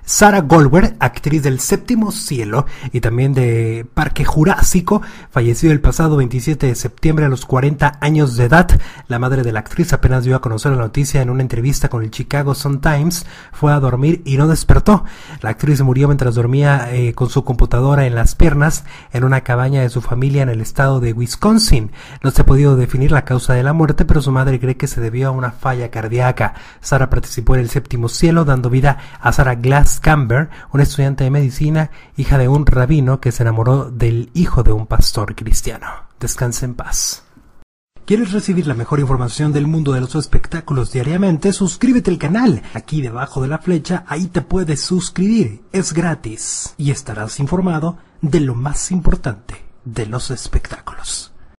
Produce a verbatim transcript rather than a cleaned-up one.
Sarah Goldberg, actriz del Séptimo Cielo y también de Parque Jurásico, falleció el pasado veintisiete de septiembre a los cuarenta años de edad. La madre de la actriz apenas dio a conocer la noticia en una entrevista con el Chicago Sun-Times. Fue a dormir y no despertó. La actriz murió mientras dormía eh, con su computadora en las piernas en una cabaña de su familia en el estado de Wisconsin. No se ha podido definir la causa de la muerte, pero su madre cree que se debió a una falla cardíaca. Sarah participó en el Séptimo Cielo, dando vida a Sarah Glass Camber, una estudiante de medicina, hija de un rabino que se enamoró del hijo de un pastor cristiano. Descanse en paz. ¿Quieres recibir la mejor información del mundo de los espectáculos diariamente? Suscríbete al canal. Aquí debajo de la flecha, ahí te puedes suscribir. Es gratis. Y estarás informado de lo más importante de los espectáculos.